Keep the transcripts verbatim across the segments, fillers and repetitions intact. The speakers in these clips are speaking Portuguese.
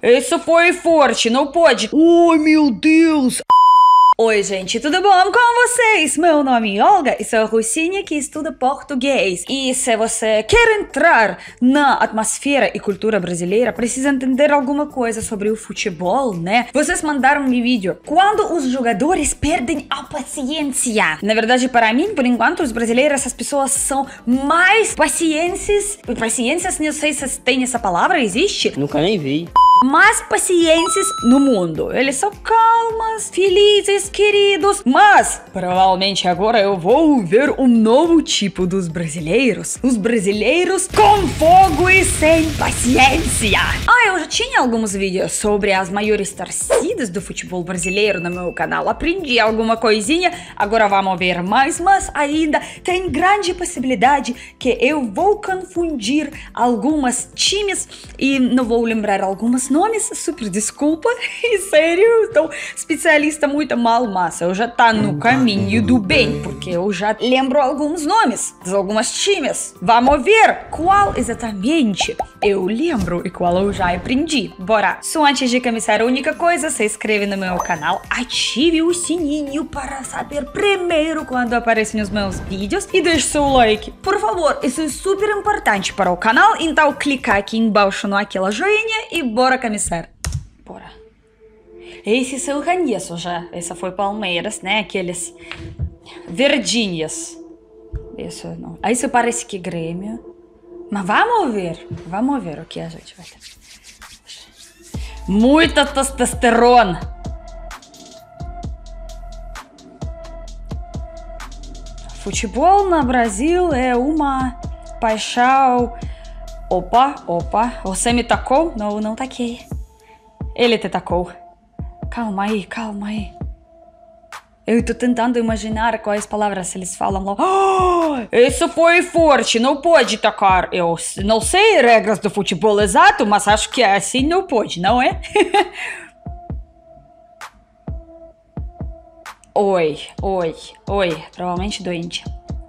Isso foi forte, não pode. Ai, meu Deus. Oi, gente, tudo bom com vocês? Meu nome é Olga e sou a russinha que estuda português. E se você quer entrar na atmosfera e cultura brasileira, precisa entender alguma coisa sobre o futebol, né? Vocês mandaram um vídeo quando os jogadores perdem a paciência. Na verdade, para mim, por enquanto, os brasileiros, as pessoas são mais pacientes. Paciências, não sei se tem essa palavra, existe? Nunca nem vi. Mais pacientes no mundo. Eles são calmas, felizes, queridos. Mas, provavelmente agora eu vou ver um novo tipo dos brasileiros. Os brasileiros com fogo e sem paciência. Ah, eu já tinha alguns vídeos sobre as maiores torcidas do futebol brasileiro no meu canal. Aprendi alguma coisinha, agora vamos ver mais. Mas ainda tem grande possibilidade que eu vou confundir algumas times e não vou lembrar algumas nomes, super desculpa, sério, então especialista muito mal, mas eu já tá no caminho do bem, porque eu já lembro alguns nomes de algumas times. Vamos ver qual exatamente eu lembro e qual eu já aprendi. Bora! Só antes de começar, a única coisa, se inscreve no meu canal, ative o sininho para saber primeiro quando aparecem os meus vídeos e deixe seu like. Por favor, isso é super importante para o canal, então clica aqui embaixo no aquela joinha e bora começar. Bora. Esse eu conheço já. Essa foi Palmeiras, né? Aqueles verdinhas. Isso não. Aí isso parece que Grêmio. Mas vamos ver. Vamos ver o que a gente vai ter. Muita testosterona. Futebol no Brasil é uma paixão. Opa, opa, você me tacou? Não, não taquei. Ele te tacou. Calma aí, calma aí. Eu tô tentando imaginar quais palavras eles falam lá. Oh, isso foi forte, não pode tacar. Eu não sei regras do futebol exato, mas acho que é assim, não pode, não é? Oi, oi, oi, provavelmente doente.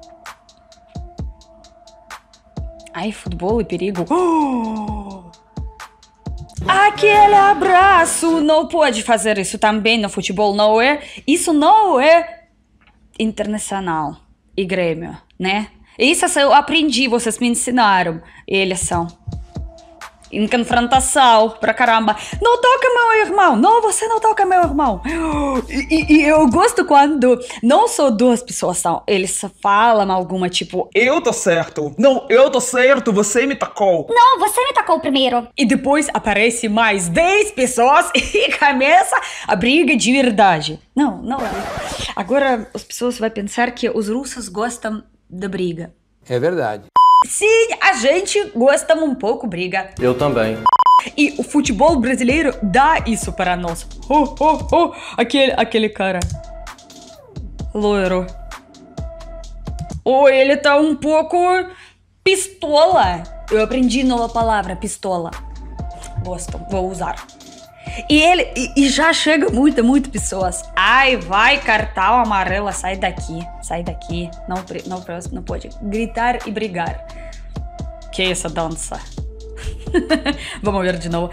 Ai, futebol e perigo. Oh! Aquele abraço. Não pode fazer isso também no futebol, não é? Isso não é internacional e Grêmio, né? Isso eu aprendi, vocês me ensinaram. Eles são em confrontação pra caramba. Não toca meu irmão. Não, você não toca meu irmão. E, e, e eu gosto quando não só duas pessoas são. Eles falam alguma tipo... Eu tô certo. Não, eu tô certo. Você me tacou. Não, você me tacou primeiro. E depois aparece mais dez pessoas e começa a briga de verdade. Não, não. Agora as pessoas vão pensar que os russos gostam da briga. É verdade. Sim, a gente gosta um pouco briga. Eu também. E o futebol brasileiro dá isso para nós. Oh, oh, oh, aquele, aquele cara. Loiro. Oh, ele tá um pouco pistola. Eu aprendi nova palavra, pistola. Gosto, vou usar. E ele e, e já chega muita, muita pessoas. Ai, vai, cartão amarelo, sai daqui, sai daqui. Não, não, não pode gritar e brigar. Que é essa dança? Vamos ver de novo.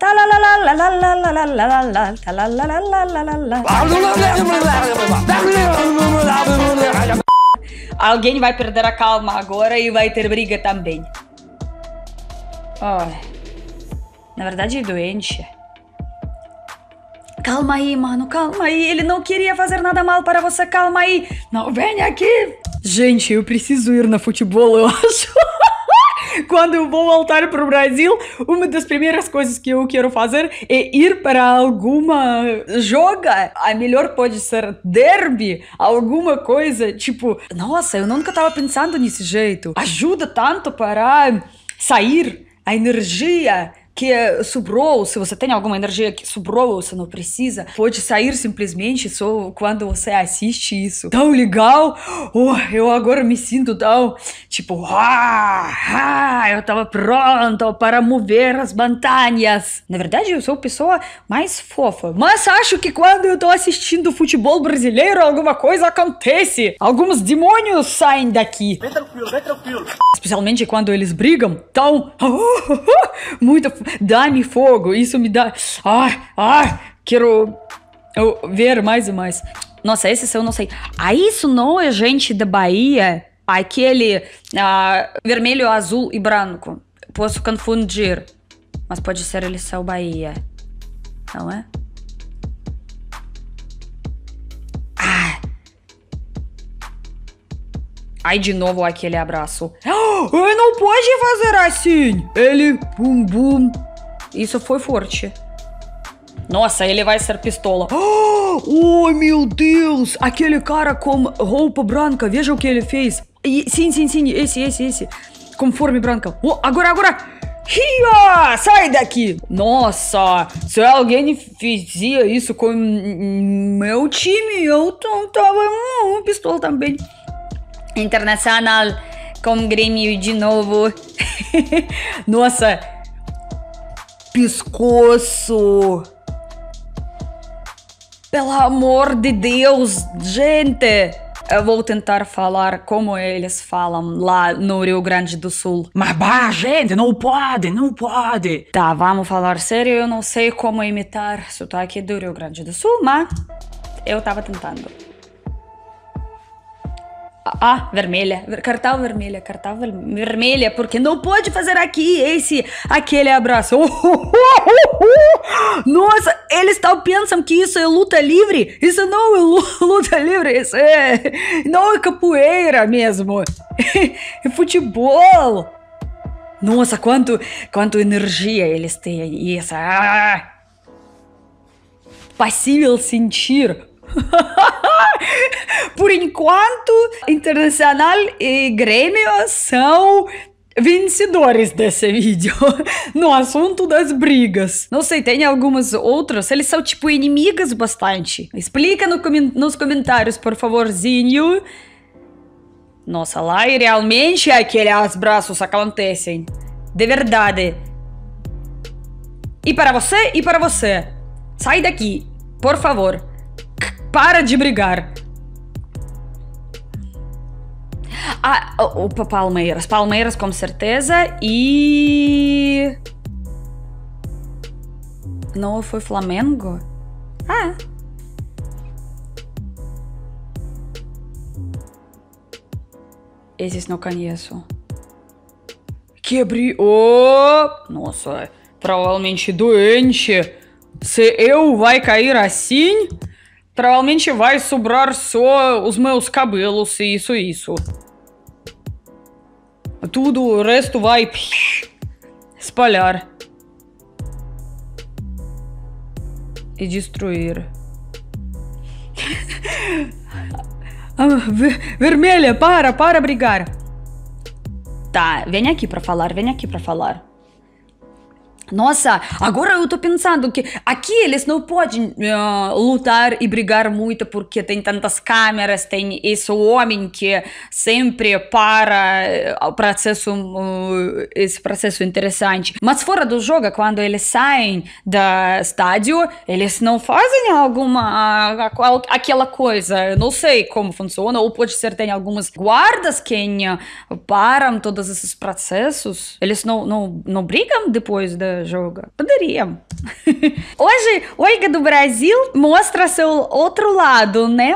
Alguém vai perder a calma agora e vai ter briga também. Oh. Na verdade é doente. Calma aí, mano, calma aí. Ele não queria fazer nada mal para você, calma aí. Não, vem aqui. Gente, eu preciso ir no futebol, eu acho. Quando eu vou voltar para o Brasil, uma das primeiras coisas que eu quero fazer é ir para alguma joga. A melhor pode ser derby, alguma coisa, tipo... Nossa, eu nunca tava pensando nesse jeito. Ajuda tanto para sair a energia que sobrou, se você tem alguma energia que sobrou, você não precisa, pode sair simplesmente só quando você assiste isso. Tão legal! Oh, eu agora me sinto tão, tipo, ah, ah, eu tava pronto para mover as montanhas. Na verdade, eu sou a pessoa mais fofa, mas acho que quando eu tô assistindo futebol brasileiro, alguma coisa acontece. Alguns demônios saem daqui. Vem tranquilo, vem tranquilo. Especialmente quando eles brigam, tão, muito... Dá-me fogo, isso me dá... Ah, ah, quero ver mais e mais. Nossa, esse eu não sei. Ah, isso não é gente da Bahia? Aquele ah, vermelho, azul e branco. Posso confundir. Mas pode ser eles são Bahia. Não é? Ah. Aí de novo aquele abraço. Oh, ele não pode fazer assim. Ele, bum, bum. Isso foi forte. Nossa, ele vai ser pistola. Oh, meu Deus! Aquele cara com roupa branca, veja o que ele fez. E, sim, sim, sim, esse, esse, esse. Conforme branca. Oh, agora, agora! Ria! Sai daqui! Nossa, se alguém fazia isso com meu time, eu tava um pistola também. Internacional com Grêmio de novo. Nossa. Pescoço. Pelo amor de Deus, gente. Eu vou tentar falar como eles falam lá no Rio Grande do Sul. Mas bah, gente, não pode, não pode. Tá, vamos falar sério. Eu não sei como imitar sotaque do Rio Grande do Sul, mas eu tava tentando. Ah, vermelha, cartão vermelha, cartão vermelha, porque não pode fazer aqui esse, aquele abraço. Nossa, eles tal pensam que isso é luta livre? Isso não é luta livre, isso é, não é capoeira mesmo, é futebol. Nossa, quanto, quanto energia eles têm, isso, ah, possível sentir. Por enquanto, Internacional e Grêmio são vencedores desse vídeo no assunto das brigas. Não sei, tem algumas outras. Eles são tipo inimigas bastante. Explica no com nos comentários, por favorzinho. Nossa, lá e realmente aqueles braços acontecem. De verdade. E para você, e para você. Sai daqui, por favor. Para de brigar. Ah, opa, Palmeiras. Palmeiras, com certeza. E... Não foi Flamengo? Ah. Esses não conheço. Quebrei... Oh! Nossa, provavelmente doente. Se eu vai cair assim... Provavelmente vai sobrar só os meus cabelos, isso, isso. Tudo, o resto vai espalhar. E destruir. Ah, ver vermelha, para, para brigar. Tá, vem aqui pra falar, vem aqui pra falar. Nossa, agora eu tô pensando que aqui eles não podem uh, lutar e brigar muito porque tem tantas câmeras, tem esse homem que sempre para o processo, uh, esse processo interessante. Mas fora do jogo, quando eles saem do estádio, eles não fazem alguma, uh, aquela coisa, não sei como funciona, ou pode ser tem algumas guardas que uh, param todos esses processos. Eles não, não, não brigam depois da jogo. Poderiam. Hoje, Olga do Brasil mostra seu outro lado, né?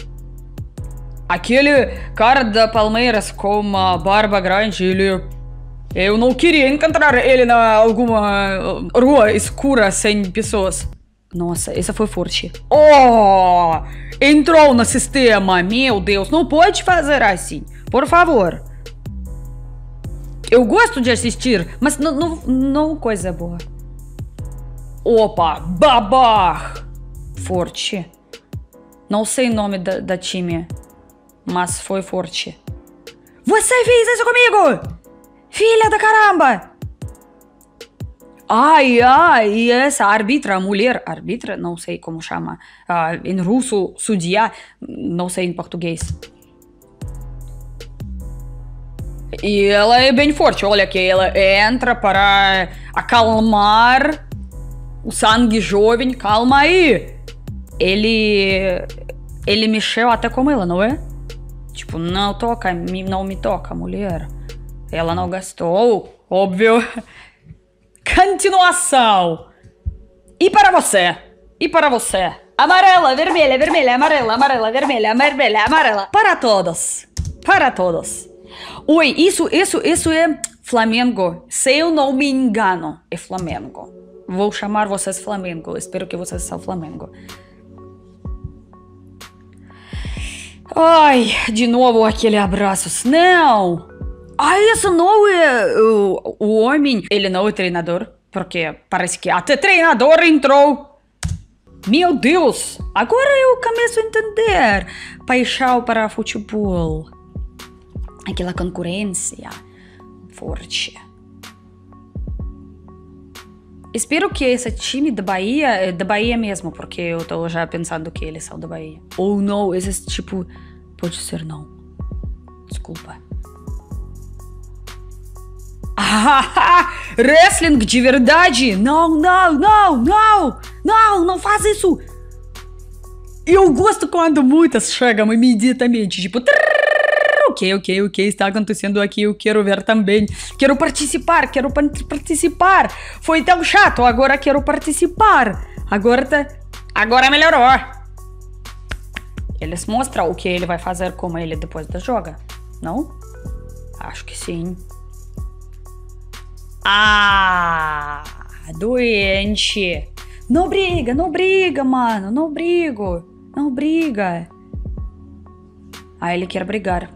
Aquele cara da Palmeiras com uma barba grande, ele... Eu não queria encontrar ele na alguma rua escura sem pessoas. Nossa, essa foi forte. Oh! Entrou no sistema, meu Deus, não pode fazer assim. Por favor. Eu gosto de assistir, mas não, não, não coisa boa. Opa, babar! Forte. Não sei o nome da, da time, mas foi forte. Você fez isso comigo! Filha da caramba! Ai, ai, e essa árbitra, mulher, árbitra, não sei como chama. Uh, em russo, судья, não sei em português. E ela é bem forte, olha que ela entra para acalmar o sangue jovem, calma aí. Ele, ele mexeu até com ela, não é? Tipo, não toca, não me toca, mulher. Ela não gastou, óbvio. continuação. E para você. E para você. Amarela, vermelha, vermelha, amarela, amarela, vermelha, vermelha, amarela. Para todos. Para todos. Oi, isso, isso, isso é Flamengo. Se eu não me engano, é Flamengo. Vou chamar vocês Flamengo. Espero que vocês são Flamengo. Ai, de novo aquele abraço. Não. Ah, isso não é o, o homem. Ele não é treinador. Porque parece que até treinador entrou. Meu Deus. Agora eu começo a entender. Paixão para futebol. Aquela concorrência forte. Espero que esse time da Bahia é da Bahia mesmo, porque eu tô já pensando que eles são da Bahia. Ou não, esse tipo... Pode ser não. Desculpa. Ah, wrestling de verdade? Não, não, não, não. Não, não faz isso. Eu gosto quando muitas chegam imediatamente, tipo... Ok, ok, o que está acontecendo aqui? Eu quero ver também. Quero participar, quero participar. Foi tão chato, agora quero participar. Agora tá... Agora melhorou. Eles mostram o que ele vai fazer com ele depois da joga, não? Acho que sim. Ah, doente. Não briga, não briga, mano. Não brigo. Não briga. Ah, ele quer brigar.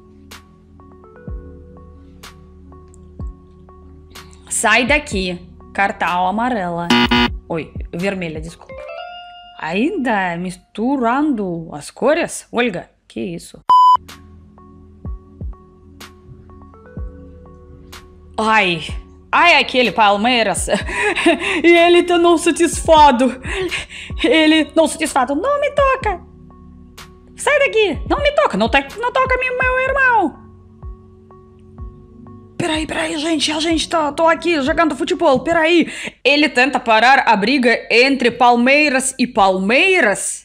Sai daqui. Cartão amarela. Oi, vermelha, desculpa. Ainda misturando as cores? Olga, que isso? Ai, ai, aquele Palmeiras. E ele tá não satisfado. Ele não satisfado. Não me toca. Sai daqui. Não me toca. Não, te, não toca meu, meu irmão. Peraí, peraí, gente, a gente tá tô aqui jogando futebol, peraí. Ele tenta parar a briga entre Palmeiras e Palmeiras?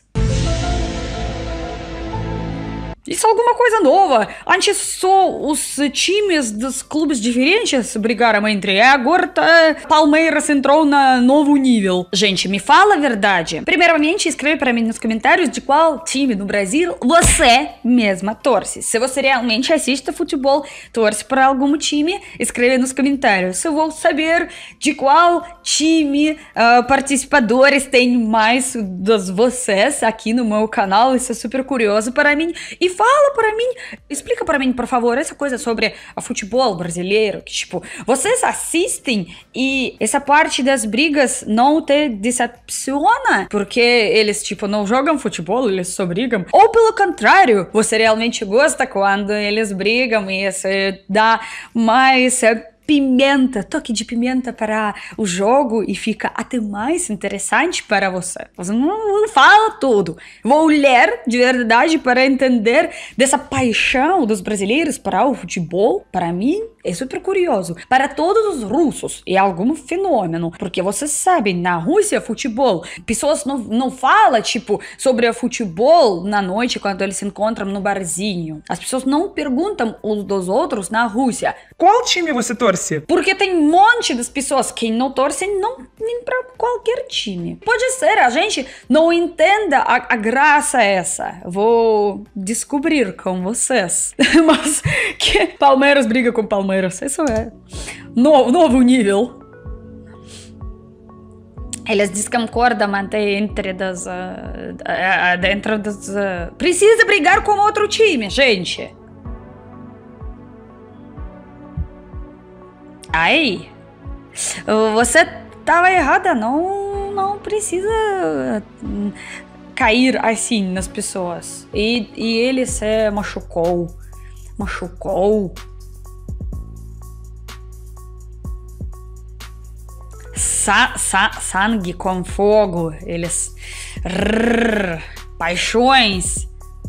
Isso é alguma coisa nova. Antes só os times dos clubes diferentes brigaram entre. Agora tá, Palmeiras entrou na novo nível. Gente, me fala a verdade. Primeiramente, escreve para mim nos comentários de qual time no Brasil você mesma torce. Se você realmente assiste futebol, torce para algum time, escreve nos comentários. Eu vou saber de qual time uh, participadores tem mais dos vocês aqui no meu canal. Isso é super curioso para mim. E fala para mim, explica para mim, por favor, essa coisa sobre o futebol brasileiro, que tipo, vocês assistem e essa parte das brigas não te decepciona? Porque eles, tipo, não jogam futebol, eles só brigam? Ou pelo contrário, você realmente gosta quando eles brigam e isso dá mais... pimenta, toque de pimenta para o jogo e fica até mais interessante para você. Você não fala tudo. Vou ler de verdade para entender dessa paixão dos brasileiros para o futebol. Para mim, é super curioso. Para todos os russos, é algum fenômeno. Porque vocês sabem, na Rússia, futebol, pessoas não, não falam, tipo, sobre o futebol na noite quando eles se encontram no barzinho. As pessoas não perguntam uns dos outros na Rússia. Qual time você torce? Porque tem um monte das pessoas que não torcem não, nem pra qualquer time. Pode ser, a gente não entenda a, a graça essa. Vou descobrir com vocês. Mas que Palmeiras briga com Palmeiras, isso é no, novo nível. Eles desconcordam até entre das... Uh, uh, dentro das... Uh, precisa brigar com outro time, gente. Ai, você tava errada, não, não precisa cair assim nas pessoas. E, e ele se machucou, machucou. Sa, sa, sangue com fogo, eles... Rrr, paixões.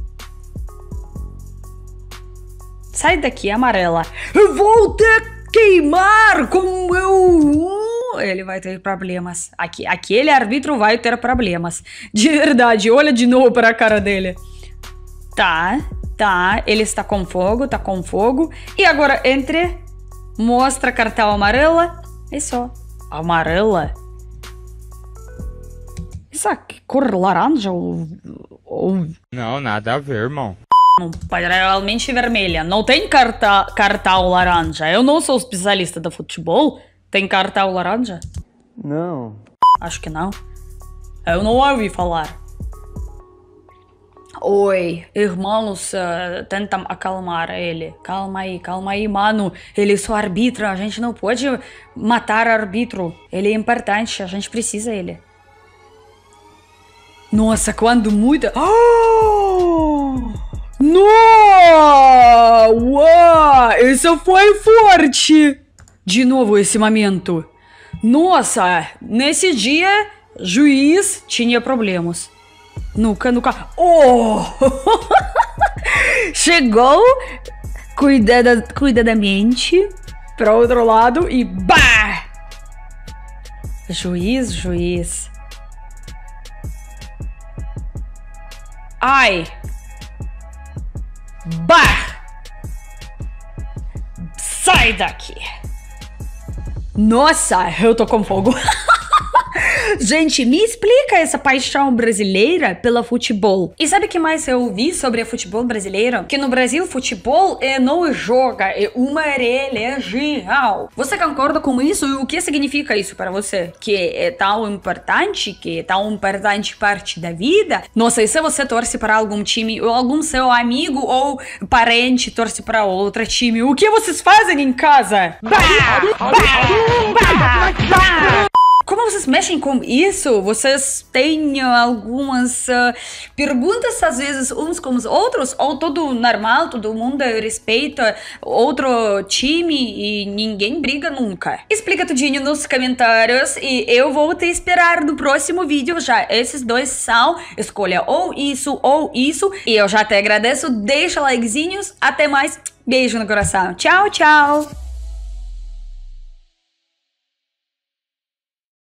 Sai daqui, amarela. Eu vou ter... queimar com eu... Ele vai ter problemas. Aqui, aquele árbitro vai ter problemas. De verdade, olha de novo para a cara dele. Tá, tá. Ele está com fogo, tá com fogo. E agora entre... Mostra cartão amarela. É só. Amarela? Essa cor laranja ou... ou... Não, nada a ver, irmão. Não, realmente vermelha. Não tem carta, cartão laranja. Eu não sou especialista de futebol. Tem cartão laranja? Não. Acho que não. Eu não ouvi falar. Oi, irmãos, uh, tentam acalmar ele. Calma aí, calma aí, mano. Ele é só arbitra, a gente não pode matar árbitro. Ele é importante, a gente precisa dele. Nossa, quando muda... Oh! Nossa! Uau! Isso foi forte! De novo esse momento. Nossa, nesse dia, juiz tinha problemas. Nunca, nunca... Oh! Chegou cuidada, cuidadamente para outro lado e bah! Juiz, juiz. Ai! Bah! Sai daqui! Nossa, eu tô com fogo. Gente, me explica essa paixão brasileira pelo futebol. E sabe o que mais eu ouvi sobre o futebol brasileiro? Que no Brasil, futebol é não joga, é uma religião. Você concorda com isso? E o que significa isso para você? Que é tão importante, que é tão importante parte da vida? Nossa, e se você torce para algum time, ou algum seu amigo ou parente torce para outro time, o que vocês fazem em casa? Bah, bah, bah, bah. Como vocês mexem com isso? Vocês têm algumas uh, perguntas, às vezes, uns com os outros? Ou tudo normal, todo mundo respeita outro time e ninguém briga nunca? Explica tudinho nos comentários e eu vou te esperar no próximo vídeo já. Esses dois são, escolha ou isso ou isso. E eu já te agradeço, deixa likezinhos. Até mais, beijo no coração. Tchau, tchau!